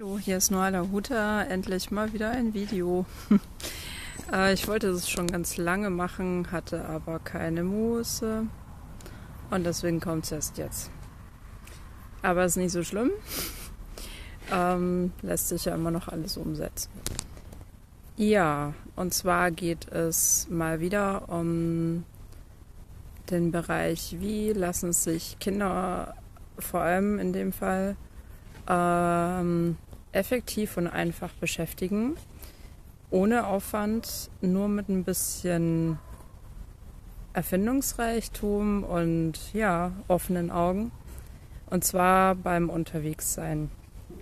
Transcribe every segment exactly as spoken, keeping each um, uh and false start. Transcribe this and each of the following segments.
Hallo, hier ist Noala Huta, endlich mal wieder ein Video. äh, ich wollte es schon ganz lange machen, hatte aber keine Muße und deswegen kommt es erst jetzt. Aber ist nicht so schlimm, ähm, lässt sich ja immer noch alles umsetzen. Ja, und zwar geht es mal wieder um den Bereich, wie lassen sich Kinder, vor allem in dem Fall, ähm, effektiv und einfach beschäftigen, ohne Aufwand, nur mit ein bisschen Erfindungsreichtum und ja, offenen Augen. Und zwar beim Unterwegssein.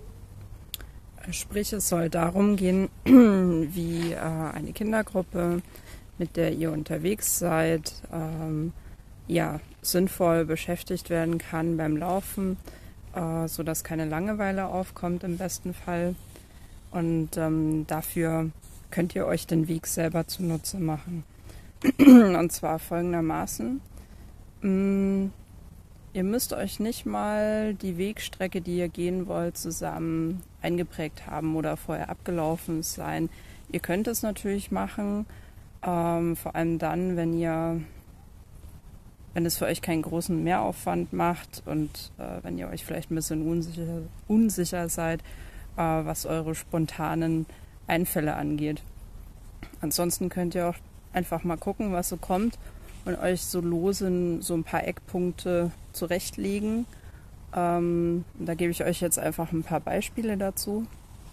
Sprich, es soll darum gehen, wie äh, eine Kindergruppe, mit der ihr unterwegs seid, ähm, ja, sinnvoll beschäftigt werden kann beim Laufen, äh, sodass keine Langeweile aufkommt im besten Fall. Und ähm, dafür könnt ihr euch den Weg selber zunutze machen. Und zwar folgendermaßen. Mh, Ihr müsst euch nicht mal die Wegstrecke, die ihr gehen wollt, zusammen eingeprägt haben oder vorher abgelaufen sein. Ihr könnt es natürlich machen, ähm, vor allem dann, wenn ihr, wenn es für euch keinen großen Mehraufwand macht und äh, wenn ihr euch vielleicht ein bisschen unsicher, unsicher seid, äh, was eure spontanen Einfälle angeht. Ansonsten könnt ihr auch einfach mal gucken, was so kommt und euch so lose so ein paar Eckpunkte zurechtlegen. Ähm, da gebe ich euch jetzt einfach ein paar Beispiele dazu.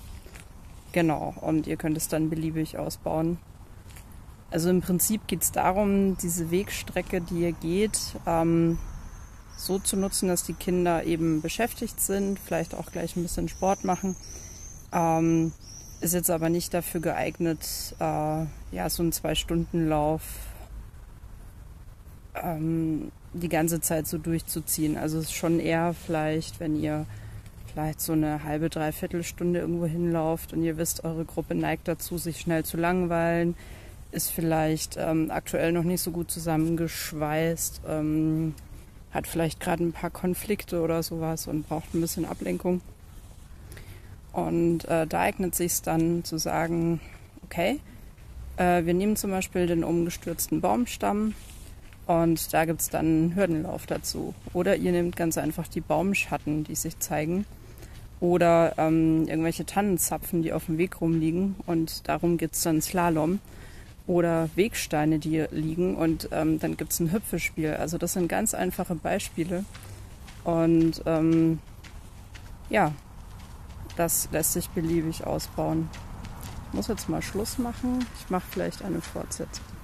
Genau, und ihr könnt es dann beliebig ausbauen. Also im Prinzip geht es darum, diese Wegstrecke, die ihr geht, ähm, so zu nutzen, dass die Kinder eben beschäftigt sind, vielleicht auch gleich ein bisschen Sport machen. Ähm, ist jetzt aber nicht dafür geeignet, äh, ja, so einen Zwei-Stunden-Lauf ähm, die ganze Zeit so durchzuziehen. Also es ist schon eher vielleicht, wenn ihr vielleicht so eine halbe, dreiviertel Stunde irgendwo hinlauft und ihr wisst, eure Gruppe neigt dazu, sich schnell zu langweilen, ist vielleicht ähm, aktuell noch nicht so gut zusammengeschweißt, ähm, hat vielleicht gerade ein paar Konflikte oder sowas und braucht ein bisschen Ablenkung. Und äh, da eignet es sich dann zu sagen, okay, äh, wir nehmen zum Beispiel den umgestürzten Baumstamm und da gibt es dann einen Hürdenlauf dazu. Oder ihr nehmt ganz einfach die Baumschatten, die sich zeigen. Oder ähm, irgendwelche Tannenzapfen, die auf dem Weg rumliegen. Und darum gibt es dann Slalom. Oder Wegsteine, die liegen. Und ähm, dann gibt es ein Hüpfespiel. Also das sind ganz einfache Beispiele. Und ähm, ja, das lässt sich beliebig ausbauen. Ich muss jetzt mal Schluss machen. Ich mache vielleicht eine Fortsetzung.